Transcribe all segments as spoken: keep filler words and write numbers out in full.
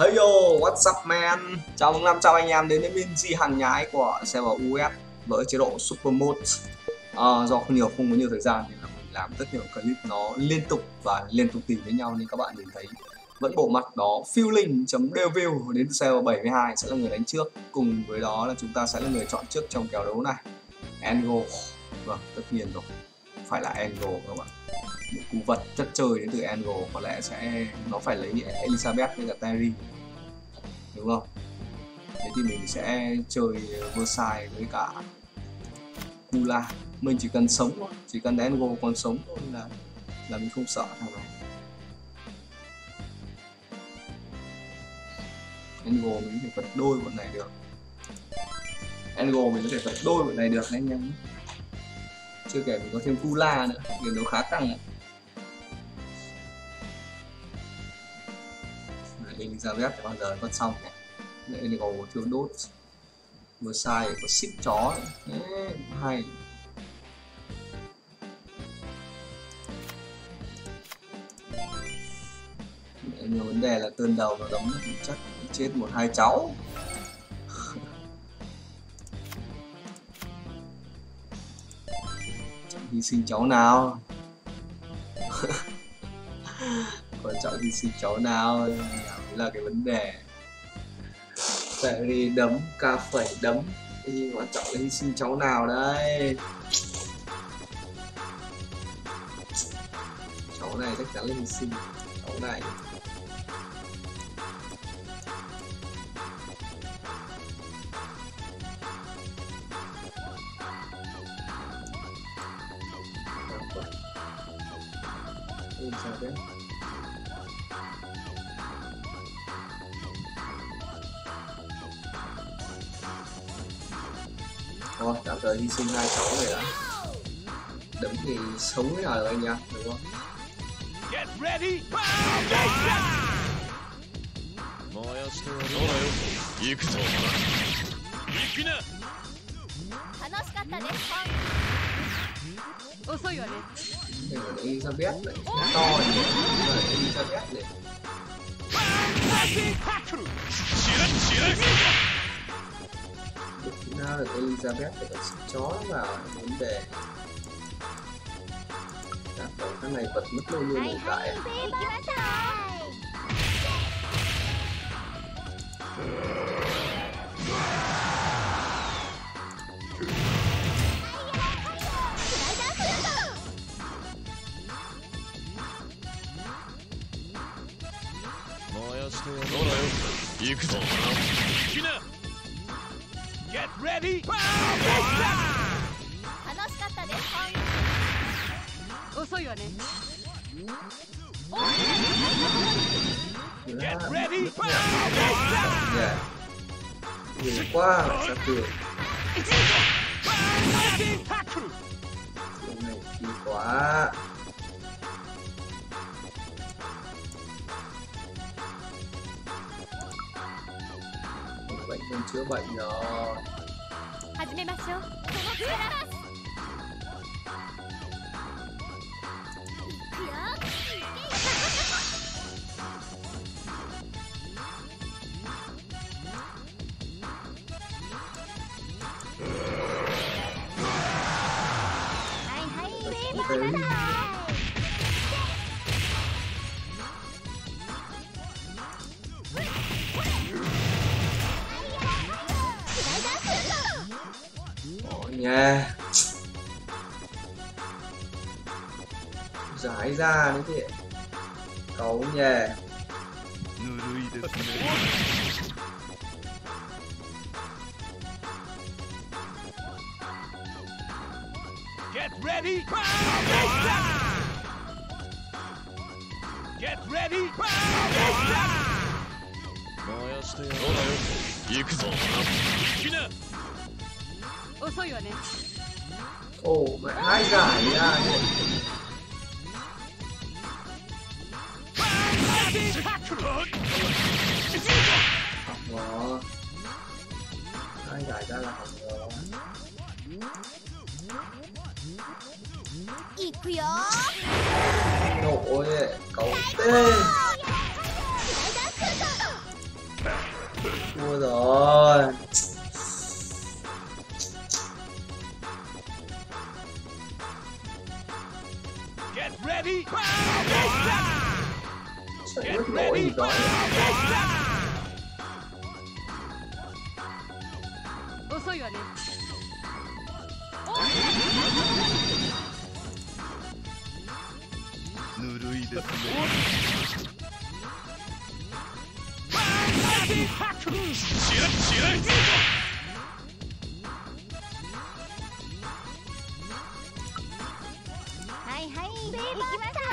Hey yo, what's up man? Chào mừng năm trăm anh em đến với Minzy hàng nhái của server u ép với chế độ Super Mode. À, do không nhiều không có nhiều thời gian nên là mình làm rất nhiều clip nó liên tục và liên tục tìm với nhau, nên các bạn nhìn thấy vẫn bộ mặt đó. Feeling.devil đến từ server bảy mươi hai sẽ là người đánh trước, cùng với đó là chúng ta sẽ là người chọn trước trong kèo đấu này. Angle, vâng tất nhiên rồi, phải là Angle các bạn. Một cú vật chất chơi đến từ Angle, có lẽ sẽ nó phải lấy Elizabeth với cả Terry, đúng không? Thế thì mình sẽ chơi Versailles với cả Kula. Mình chỉ cần sống thôi, chỉ cần Angle còn sống thôi là là mình không sợ thằng này. Angle mình có thể vật đôi bọn này được. Angle mình có thể vật đôi bọn này được anh em. Chưa kể mình có thêm Kula nữa, điểm đấu khá căng. Elizabeth thì bao giờ vẫn xong này. Đây có thiếu đốt. Vừa sai có xích chó này. Đấy, hay. Nhiều vấn đề là tên đầu nó đóng chắc chết một hai cháu. Chẳng hy sinh cháu nào. Quan trọng hy sinh cháu nào là cái vấn đề. Ferry đấm, ca phẩy đấm, nhưng quan trọng là hy sinh cháu nào đây. Cháu này chắc chắn là hy sinh. Cháu này sao đấy. Thôi, tạm thời hy sinh hai cháu này đã. Đấm thì sống thế nào được anh em, đúng không? Get ready. Đây là Elizabeth này, to nhỉ, đây là Elizabeth này. Lúc nào được Elizabeth để có chó vào vấn đề. Đã có cái này vật mất lâu luôn hiện tại. Get ready. Get ready. Yeah. Nhiều quá sao cười. Chuyện này kỳ quá. Bệnh không chữa bệnh rồi. Okay. Nha, giải ra nữa kìa, cấu nhà. Get ready. Get ready. Ồ, mẹ hai giải ra nhỉ. Học rồi. Hai giải ra là học rồi. Nổ ơi, cấu tê. Thua rồi. Get ready. Chạy Get mất nổi ready. gì đó. 遅いわね。 ぬるいですね。試合試合。 はいはい。行きました。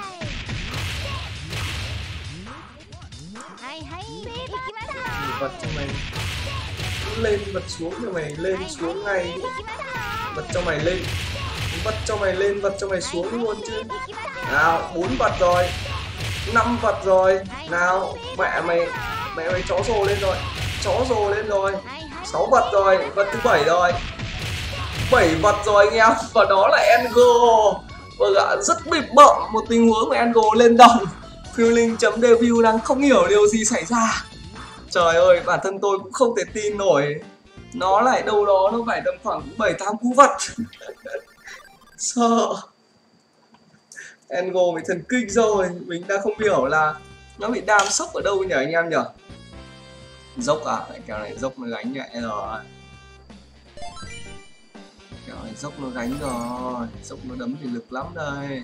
はいはい。行きました。 Vật cho mày lên vật xuống cho mày lên xuống ngay. Vật cho mày lên, vật cho mày lên, vật cho mày xuống luôn chứ. Nào, bốn vật rồi, năm vật rồi. Nào, mẹ mày, mẹ mày chó rồ lên rồi, chó rồ lên rồi. Sáu vật rồi, vật thứ bảy rồi, bảy vật rồi anh em. Và đó là Engo. Vâng ạ, rất bịp bợm một tình huống mà Engo lên đồng. Feeling.debut đang không hiểu điều gì xảy ra. Trời ơi, bản thân tôi cũng không thể tin nổi. Nó lại đâu đó nó phải tầm khoảng bảy tám cú vật. Sợ. Engo bị thần kinh rồi. Mình đang không hiểu là nó bị đam sốc ở đâu nhỉ anh em nhỉ? Dốc à? Cái kèo này dốc nó gánh nhẹ rồi. Kèo này dốc nó gánh rồi. Dốc nó đấm thì lực lắm đây.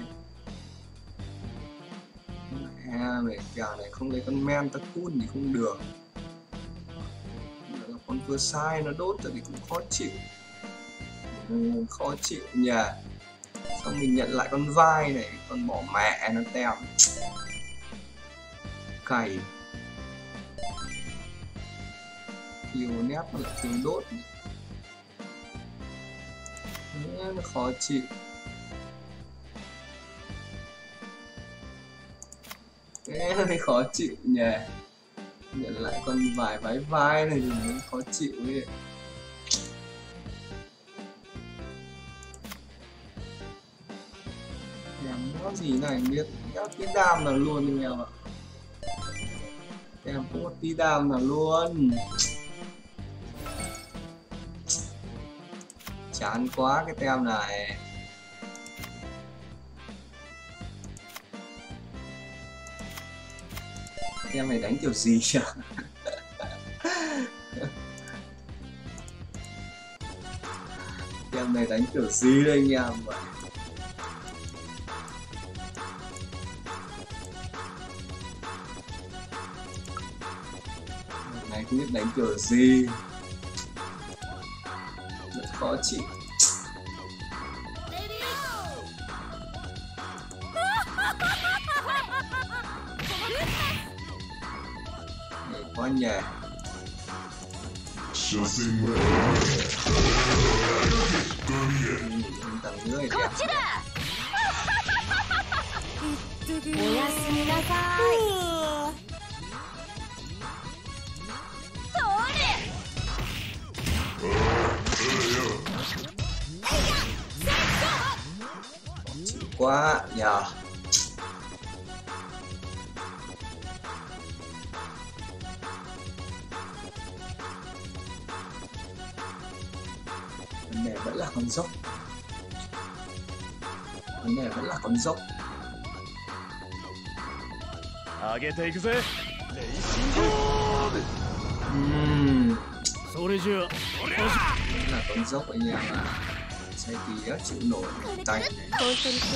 À, về kèo này không lấy con men Takun thì không được. Con vừa sai nó đốt rồi thì cũng khó chịu. Ừ, khó chịu nhỉ. Xong mình nhận lại con vai này, con bỏ mẹ nó tèo. Cày. Thiếu nét nó lại thiếu đốt. Thế nó khó chịu. Thế nó khó chịu nhỉ. Nhận lại con vài vái vai này thì mới khó chịu ấy. Em có gì này biết các tí đam nào luôn anh em ạ. Em không có tí đam nào luôn. Chán quá cái tem này. Em này đánh kiểu gì nhỉ? Em này đánh kiểu gì đây anh em vậy? Em này không biết đánh kiểu gì. Rất khó chịu. Quá nhỉ. Tầng dưới kìa. Chịu quá nhờ. Vấn đề vẫn là con dốc. Vấn đề vẫn là con dốc. Ừm. Vẫn là con dốc anh em ạ. Sai tí á, chịu nổi tay này.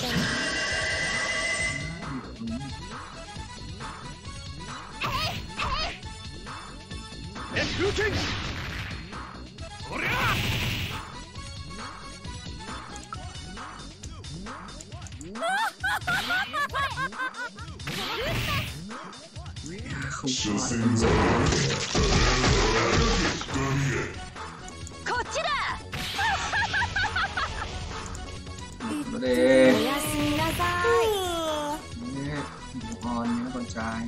Không có con dốc. Nó đi. Ngon nhá con trai.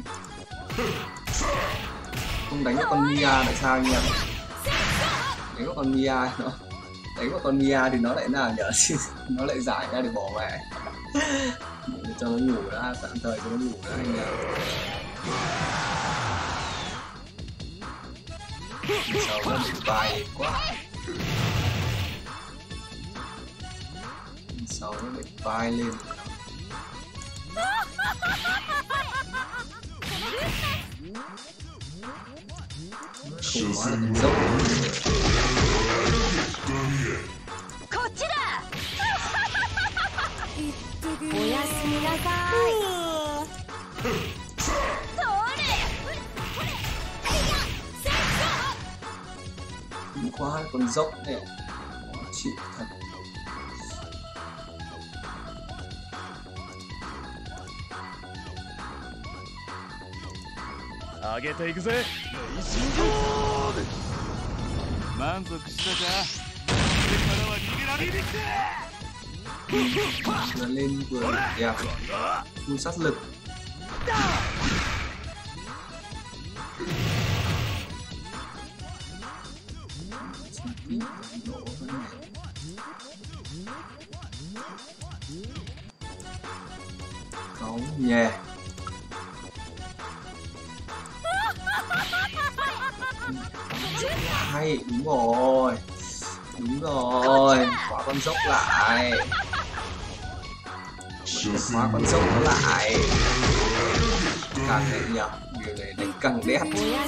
Không đánh vào con Mia tại sao anh em? Đánh vào con Mia nó đánh vào con Mia thì nó lại nào nhở? Nó lại giải ra để bỏ mẹ. Để cho nó ngủ đã, tạm thời cho nó ngủ đã anh em. Sao nó bị bay quá. Sao nó bị bay lên. Không quá là dốc. Đúng quá con dốc này. Chịu thật. 上げていくぜ。雷神ゴール。満足したか。これからは逃げられるって。 Vừa lên vừa đẹp, full sát lực. Có nhẹ. Hay, đúng rồi. Đúng rồi, quả con dốc lại. Khóa con dốc nó lại. Càng này nhở, điều này đánh càng đẹp.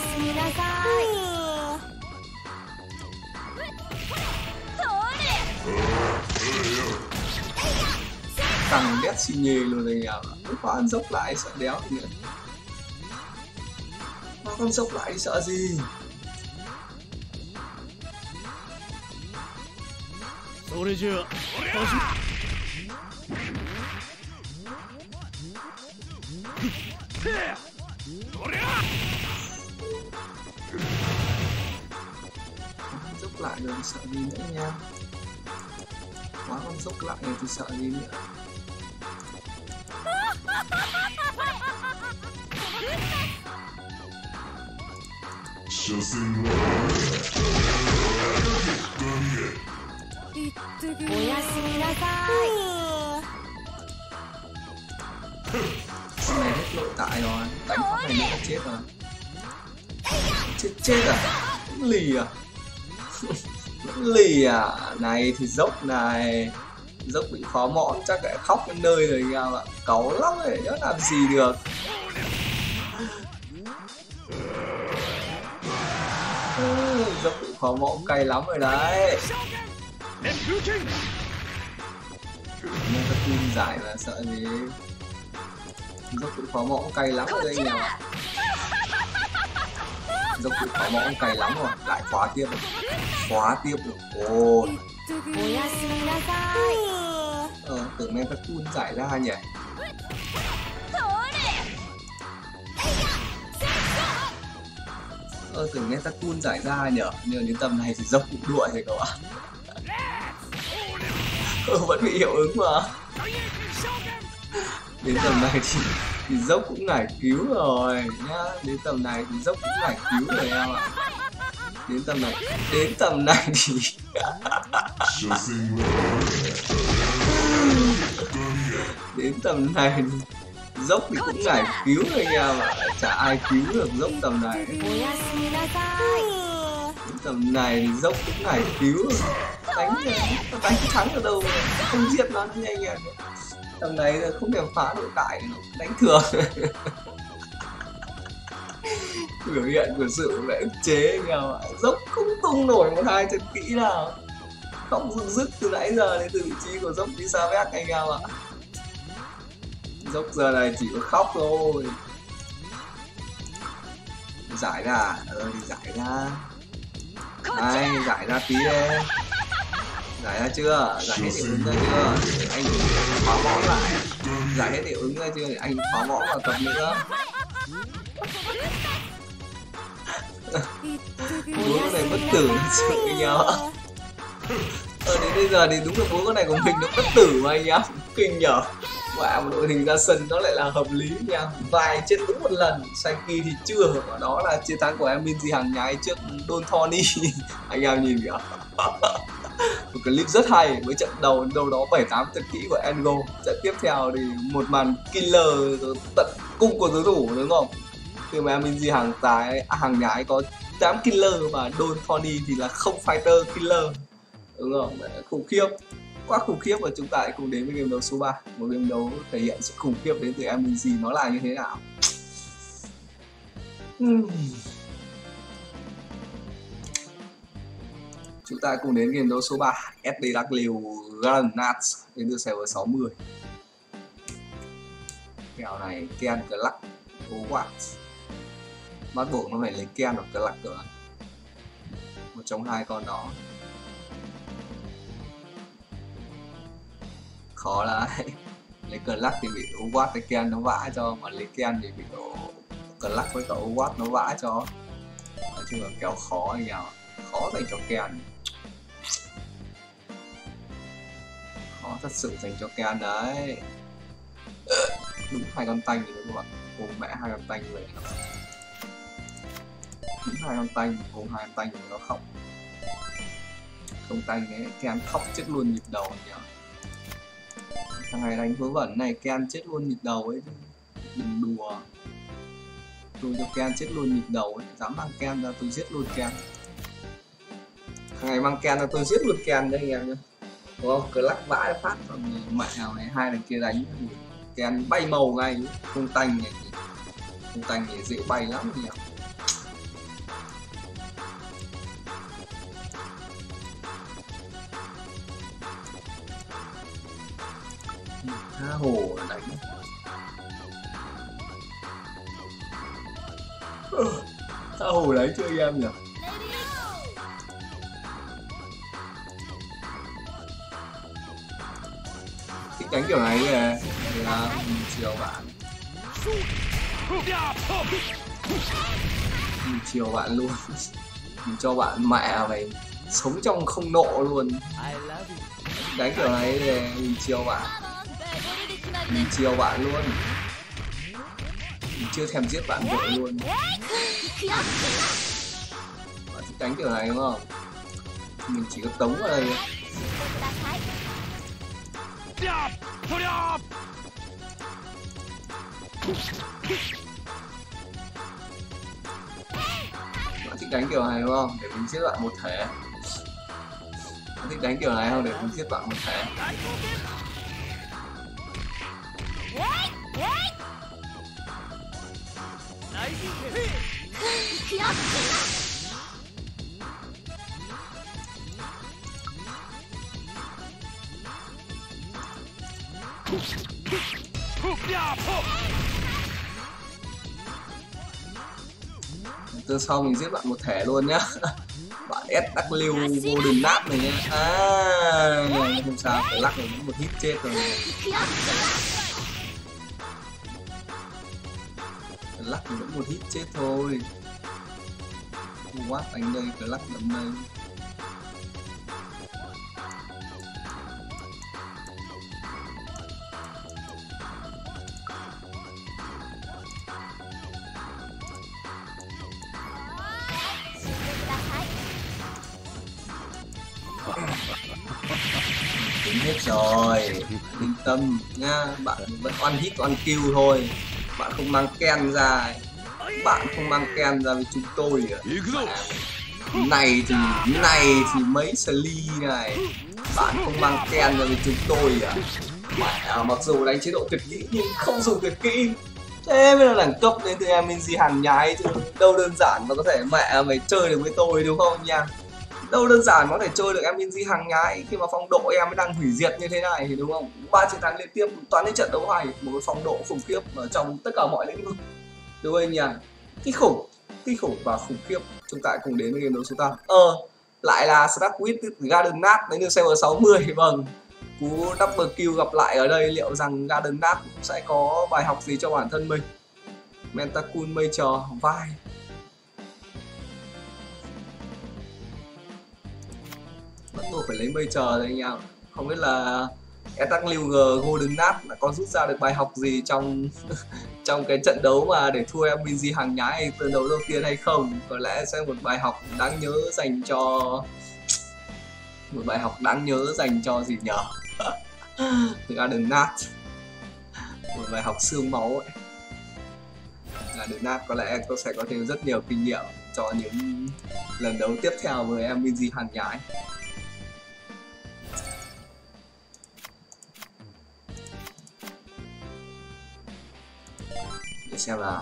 Càng đét xì nhề luôn này nhở. Khóa con dốc lại sợ đéo nữa. Khóa con dốc lại thì sợ gì. それじゃあ dốc lại rồi thì sợ gì nữa nha. Quá con dốc lại rồi thì sợ gì nữa. Sau này hết nội tại rồi, đánh phát này nữa chết rồi. Chết chết à? Lì à? Lì à? Này thì dốc này. Dốc bị khó mõm chắc lại khóc đến nơi rồi nhau ạ. Cáu lắm rồi, nhớ làm gì được. Dốc bị khó mõm cay lắm rồi đấy. Nên ta tin giải là sợ gì. Dốc bị khó mõm cay lắm rồi anh nhau ạ. Dốc bị khó mõm cay lắm rồi. Lại khóa tiếp rồi. Khóa tiếp rồi. Ôi. Ờ, tưởng nên ta tuôn giải ra nhỉ. Ờ, tưởng nên ta tuôn giải ra nhỉ. Nhưng đến tầm này thì dốc cũng đuổi rồi cậu ạ. Ờ, vẫn bị hiệu ứng mà. Đến tầm này thì, thì dốc cũng ngải cứu rồi nhá. Đến tầm này thì dốc cũng ngải cứu rồi em ạ. Đến tầm này, đến tầm này thì đến tầm này thì dốc thì cũng ngải cứu rồi em ạ. Chả ai cứu được dốc tầm này. Đến tầm này thì dốc cũng ngải cứu rồi. Đánh đánh thắng ở đâu mà không giết nó như anh em. Tầm này là không thể phá nội tại, đánh thường. Biểu hiện của sự vẽ ức chế nhau ạ. Dốc không tung nổi một hai chân kỹ nào. Không dừng dứt từ nãy giờ đến từ vị trí của dốc đi xa vét anh em ạ. Dốc giờ này chỉ có khóc thôi. Giải ra, ờ thì giải ra. Đây, giải ra tí đây. Giải ra chưa? Giải hết hiệu ứng ra chưa? Để anh khóa mõm lại. Giải hết hiệu ứng ra chưa? Để anh khóa mõm vào tập nữa. Bố con này bất tử sự với nhau ạ. Ờ đến bây giờ thì đúng là bố con này của mình nó bất tử mà anh em. Kinh nhở. Và một đội hình ra sân nó lại là hợp lý nha. Vài trên đúng một lần. Saiki thì chưa. Và đó là chiến thắng của em Minzy hàng nhái trước Don Tony. Anh em nhìn kìa. Một clip rất hay với trận đầu đâu đó bảy tám trận kỹ của Engo. Trận tiếp theo thì một màn killer tận cung của đối thủ đúng không? Nhưng mà Minzy hàng tái à, hàng nhái có tám killer và Don Tony thì là không fighter killer. Đúng không? Khủng khiếp, quá khủng khiếp. Và chúng ta hãy cùng đến với game đấu số ba, một game đấu thể hiện sự khủng khiếp đến từ Minzy nó là như thế nào. Hmm. Chúng ta cùng đến game đấu số ba, ét đê W Granat đến từ server sáu mươi. Kèo này Ken Cluck What bắt buộc nó phải lấy Ken hoặc Cluck rồi, một trong hai con đó. Khó đấy. Lấy Cluck thì bị What với Ken nó vã cho, mà lấy Ken thì bị Cluck với cả What nó vã cho. Nói chung là kèo khó nhỉ, khó dành cho Ken, khó thật sự dành cho Ken đấy. Đúng hai con tanh rồi đúng không ạ? Ôm mẹ hai con tanh về. Đúng hai con tanh, ôm hai con tanh rồi nó khóc. Không tanh đấy, Ken khóc chết luôn nhịp đầu nhỉ. Thằng này đánh vớ vẩn này, Ken chết luôn nhịp đầu ấy. Đừng đùa. Tôi cho Ken chết luôn nhịp đầu ấy. Dám mang Ken ra tôi giết luôn Ken. Thằng này mang Ken ra tôi giết luôn Ken đấy anh em nhá. Đúng không? Cứ lắc vãi phát còn mẹ nào này, hai thằng kia đánh Ken bay màu ngay. Không tanh này, không tanh này dễ bay lắm nhỉ. Tha hồ đánh. Tha hồ đấy chưa anh em nhỉ? Thích đánh kiểu này là là chiều bạn, mình chiều bạn luôn. Mình cho bạn mẹ mày sống trong không nộ luôn. Đánh kiểu này là mình chiều bạn, mình chiều bạn luôn. Mình chưa thèm giết bạn vội luôn. Bạn thích đánh kiểu này đúng không? Mình chỉ có tống vào đây. Bạn thích đánh kiểu này đúng không? Để mình giết bạn một thể. Bạn thích đánh kiểu này không? Để mình giết bạn một thể. Từ sau mình giết bạn một thẻ luôn nhá. Bạn ét vê Golden Nap này nhá. À, không sao, phải lắc rồi một hit chết rồi. Lắc thì vẫn một hit chết thôi. What đánh đây, cái lắc đấm đây. Tính hết rồi, yên tâm nha, bạn vẫn one hit one kill thôi. Bạn không mang Ken ra, bạn không mang Ken ra với chúng tôi à. Này thì này thì mấy Sally này, bạn không mang Ken ra với chúng tôi à. Mẹ, mặc dù đánh chế độ tuyệt kỹ nhưng không dùng tuyệt kỹ. Thế mới là đẳng cấp đến từ em Minzy hàng nhái chứ đâu đơn giản mà có thể mẹ mày chơi được với tôi đúng không nha. Đâu đơn giản có thể chơi được em Minzy hàng nhái khi mà phong độ em mới đang hủy diệt như thế này thì đúng không? Ba chiến thắng liên tiếp, toàn những trận đấu hay, một cái phong độ khủng khiếp ở trong tất cả mọi lĩnh vực. Đúng không nhỉ? Kinh khủng, kinh khủng và khủng khiếp. Chúng ta cùng đến với game đấu số tám. Ờ, lại là Starquid Garden Nat đến từ server sáu mươi. Vâng, cú double kill gặp lại ở đây, liệu rằng Garden Nat sẽ có bài học gì cho bản thân mình? Mentakun Major vai. Bắt buộc phải lấy Major đây nha. Không biết là ét vê Golden Nat đã có rút ra được bài học gì trong trong cái trận đấu mà để thua em Minzy hàng nhái từ đấu đầu tiên hay không. Có lẽ sẽ một bài học đáng nhớ dành cho một bài học đáng nhớ dành cho gì nhở? Garden Nat, một bài học xương máu ấy. Là Được nát có lẽ tôi sẽ có thêm rất nhiều kinh nghiệm cho những lần đấu tiếp theo với em Minzy hàng nhái. Để xem nào.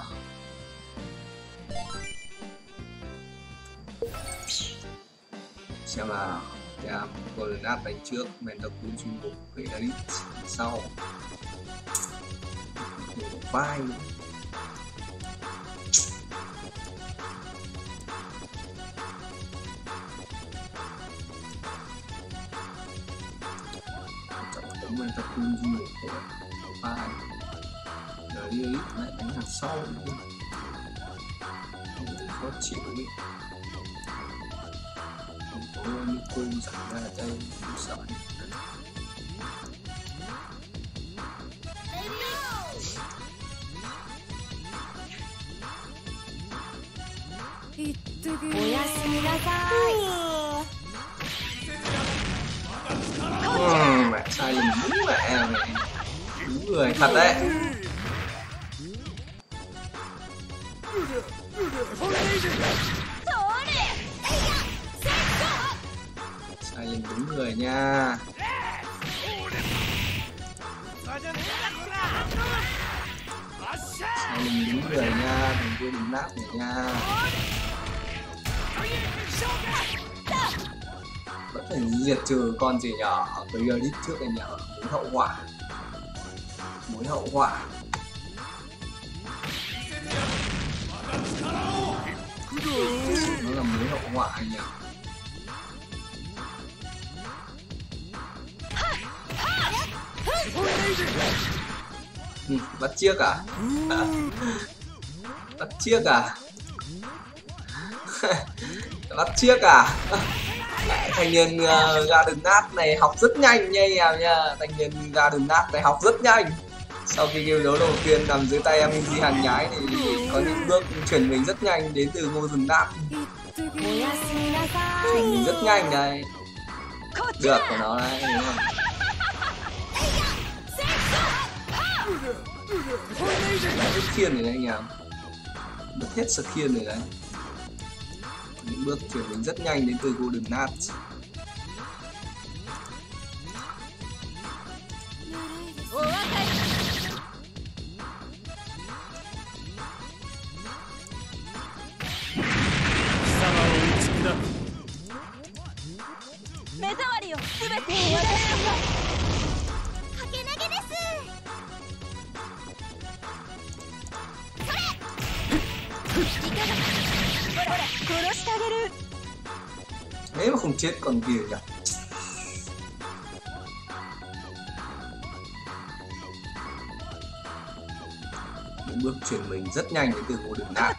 Xem nào. Yeah, Golden Art đánh trước, Mentakun chung một với Erit sau. Một vai. Chọn Mentakun chung một với vai. Rồi đi Erit lại đánh hàng sau. Khó chịu đi. Có Nico giảm ra ở đây, không sợ nhỉ. Ừ, mẹ sai lầm đúng mẹ mẹ. Đúng người thật đấy. Sai lầm đúng người nha. Sai lầm đúng người nha, đừng quên đừng nát này nha. Vẫn phải diệt trừ con gì nhở ở cái Erit trước này nhở. Mối hậu hỏa. Mối hậu hỏa. Nó là mối hậu hỏa anh nhở. Ừ, bắt chiếc à? Bắt chiếc à? Bắt chiếc à? Thanh niên uh, Garden Nát này học rất nhanh nha em nha. Thanh niên Garden Nát này học rất nhanh. Sau khi game đấu đầu tiên nằm dưới tay em Minzy hàng nhái thì có những bước chuyển mình rất nhanh đến từ Golden Nát. Chuyển mình rất nhanh đấy. Được của nó đấy, đúng không? Hết khiên rồi đấy anh em. Mất hết sự khiên rồi đấy. Những bước chuyển mình rất nhanh đến từ Golden Nát. Nếu mà không chết còn kia nhỉ. Những bước chuyển mình rất nhanh đến từ Golden Nát.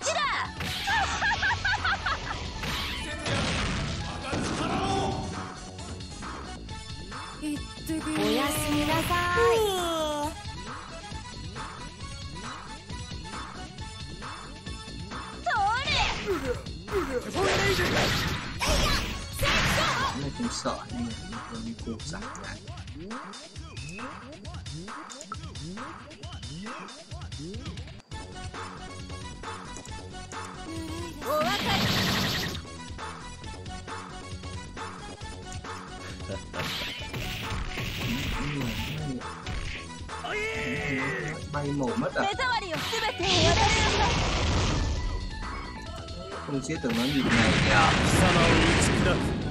Này không sợ nhưng mà con đi cô giảm lại. Bay màu mất à? Không chết được nó nhịp này nhỉ?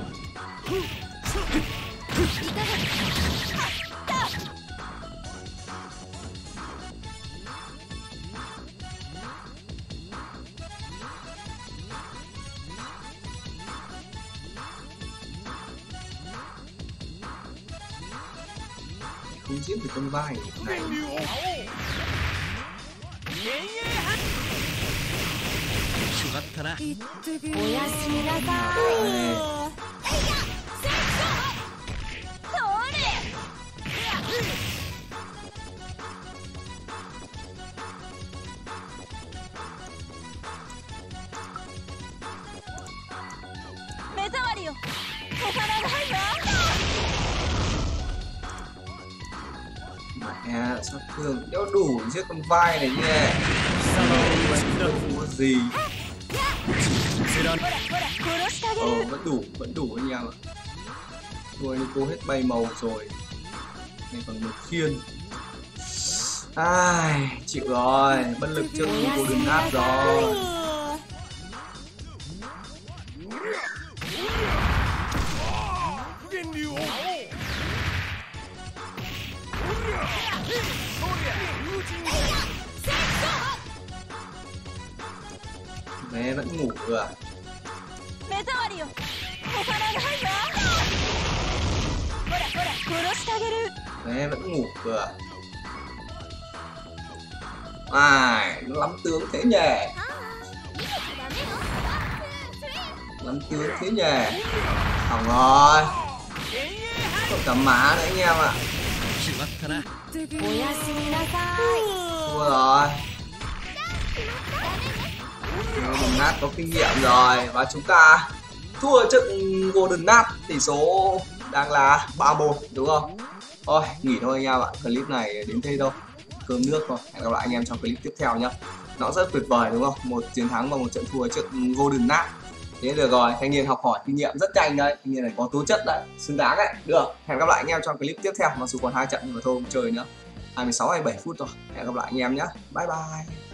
Không giết được con vai này. Mẹ sát thương đéo đủ giết con vai này nhé. Không có gì. ほらほら殺してあげ Ờ る vẫn đủ, vẫn đủ anh em ạ. Rồi cô hết bay màu rồi. Này còn một khiên. Ai, chịu rồi, bất lực trước Golden Knight rồi. Bé vẫn ngủ rồi à? 目障りよお花が入るわほらほら殺してあげる Bé vẫn ngủ rồi à? Ai, nó lắm tướng thế nhỉ? Lắm tướng thế nhỉ? Hỏng rồi. Còn cả má nữa anh em ạ. しまったな。 おやすみなさい Thua rồi. Golden Knight có kinh nghiệm rồi. Và chúng ta thua trận Golden Knight. Tỷ số đang là ba một đúng không? Thôi nghỉ thôi anh em ạ. Clip này đến đây thôi. Cơm nước thôi. Hẹn gặp lại anh em trong clip tiếp theo nhé. Nó rất tuyệt vời đúng không? Một chiến thắng và một trận thua trước Golden Knight. Thế được rồi, thanh niên học hỏi kinh nghiệm rất nhanh đấy. Thanh niên này có tố chất đấy, xứng đáng đấy. Được, hẹn gặp lại anh em trong clip tiếp theo. Mặc dù còn hai trận nhưng mà thôi không chơi nữa. hai mươi sáu hai mươi bảy phút rồi. Hẹn gặp lại anh em nhé. Bye bye.